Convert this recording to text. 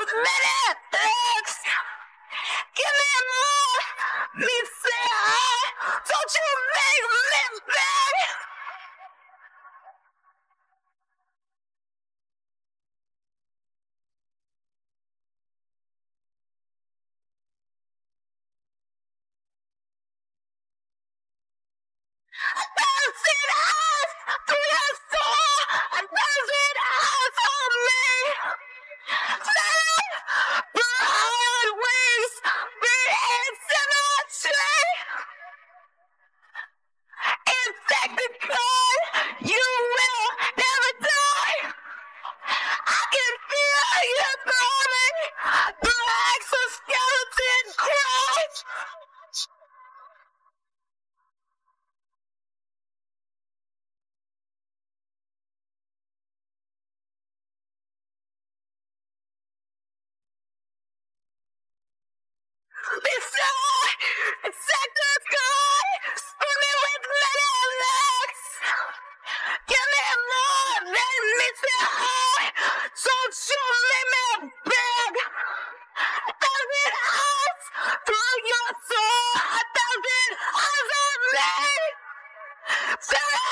many legs. Give me more. Me say I. Don't you make me beg. Thousand eyes through your soul, 1,000 eyes on me. Flying broad wings, being symmetry. Insectica, you will never die. I can feel you throbbing, the exoskeleton crash. Beside, Insectica, swimming with little legs. Give me more than me say I. Don't you make me beg. 1,000 eyes through your soul, 1,000 eyes on me.